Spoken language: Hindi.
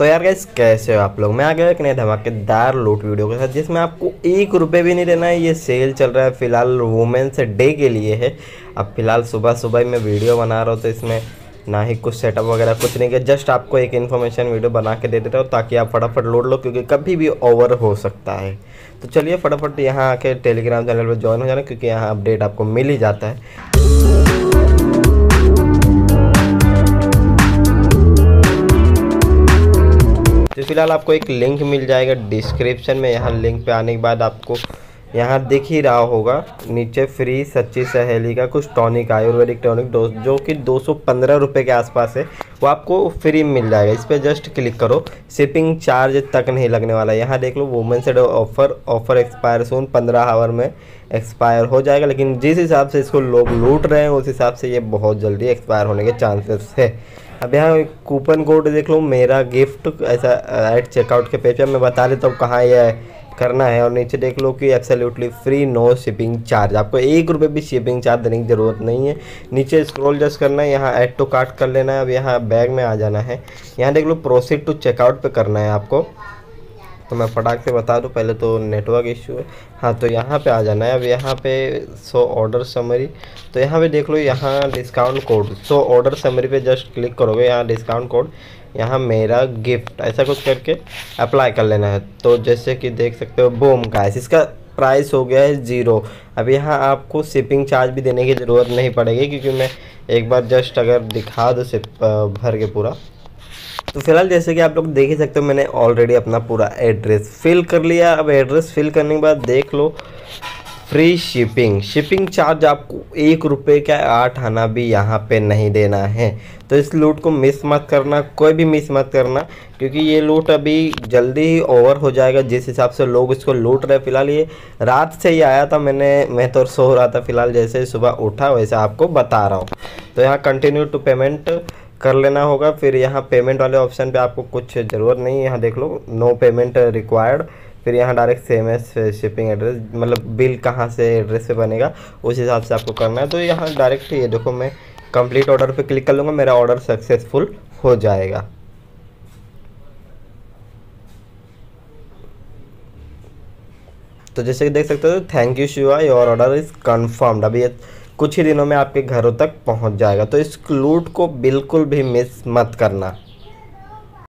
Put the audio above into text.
तो यार गाइस कैसे हो आप लोग। मैं आ गया एक नए धमाकेदार लूट वीडियो के साथ जिसमें आपको 1 रुपये भी नहीं देना है। ये सेल चल रहा है फिलहाल वुमेन्स डे के लिए है। अब फिलहाल सुबह सुबह मैं वीडियो बना रहा हूँ तो इसमें ना ही कुछ सेटअप वगैरह कुछ नहीं किया, जस्ट आपको एक इन्फॉर्मेशन वीडियो बना के दे देता हूँ ताकि आप फटाफट लूट लो, क्योंकि कभी भी ओवर हो सकता है। तो चलिए फटाफट यहाँ आके टेलीग्राम चैनल पर ज्वाइन हो जाना, क्योंकि यहाँ अपडेट आपको मिल ही जाता है। तो फिलहाल आपको एक लिंक मिल जाएगा डिस्क्रिप्शन में। यहाँ लिंक पे आने के बाद आपको यहाँ दिख ही रहा होगा नीचे फ्री सच्ची सहेली का कुछ टॉनिक, आयुर्वेदिक टॉनिक जो कि 215 रुपये के आसपास है, वो आपको फ्री मिल जाएगा। इस पर जस्ट क्लिक करो, शिपिंग चार्ज तक नहीं लगने वाला है। यहाँ देख लो women's day offer expire soon, 15 hour में एक्सपायर हो जाएगा। लेकिन जिस हिसाब से इसको लोग लूट रहे हैं उस हिसाब से ये बहुत जल्दी एक्सपायर होने के चांसेस है। अब यहाँ कूपन कोड देख लो, मेरा गिफ्ट ऐसा ऐड चेकआउट के पेज पे मैं बता देता हूँ कहाँ ये करना है। और नीचे देख लो कि absolutely free, no shipping charge, आपको 1 रुपये भी शिपिंग चार्ज देने की ज़रूरत नहीं है। नीचे स्क्रॉल जस्ट करना है, यहाँ ऐड टू कार्ट कर लेना है। अब यहाँ बैग में आ जाना है, यहाँ देख लो प्रोसीड टू चेकआउट पे करना है आपको। तो मैं फटाक से बता दूं, पहले तो नेटवर्क इशू है। हाँ तो यहाँ पे आ जाना है। अब यहाँ पे सो ऑर्डर समरी, तो यहाँ पे देख लो, यहाँ discount code, so order summary पे जस्ट क्लिक करोगे, यहाँ डिस्काउंट कोड, यहाँ मेरा गिफ्ट ऐसा कुछ करके अप्लाई कर लेना है। तो जैसे कि देख सकते हो बूम गाइस, इसका प्राइस हो गया है 0। अब यहाँ आपको शिपिंग चार्ज भी देने की ज़रूरत नहीं पड़ेगी, क्योंकि मैं एक बार जस्ट अगर दिखा दूँ सिर्फ भर के पूरा, तो फिलहाल जैसे कि आप लोग देख ही सकते हो मैंने ऑलरेडी अपना पूरा एड्रेस फिल कर लिया। अब एड्रेस फिल करने के बाद देख लो फ्री शिपिंग चार्ज आपको 1 रुपये का 8 आना भी यहाँ पे नहीं देना है। तो इस लूट को मिस मत करना, कोई भी मिस मत करना, क्योंकि ये लूट अभी जल्दी ही ओवर हो जाएगा जिस हिसाब से लोग इसको लूट रहे। फिलहाल ये रात से ही आया था, मैं तो सो रहा था, फिलहाल जैसे सुबह उठा वैसे आपको बता रहा हूँ। तो यहाँ कंटिन्यू टू पेमेंट कर लेना होगा। फिर यहाँ पेमेंट वाले ऑप्शन पे आपको कुछ ज़रूरत नहीं है, यहाँ देख लो नो पेमेंट रिक्वायर्ड। फिर यहाँ direct same as shipping address, मतलब बिल कहाँ से एड्रेस पे बनेगा उस हिसाब से आपको करना है। तो यहाँ डायरेक्ट ये देखो मैं कंप्लीट ऑर्डर पे क्लिक कर लूँगा, मेरा ऑर्डर सक्सेसफुल हो जाएगा। तो जैसे कि देख सकते हो, thank you Shiva, your order is confirmed. अभी ये कुछ ही दिनों में आपके घरों तक पहुंच जाएगा। तो इस लूट को बिल्कुल भी मिस मत करना।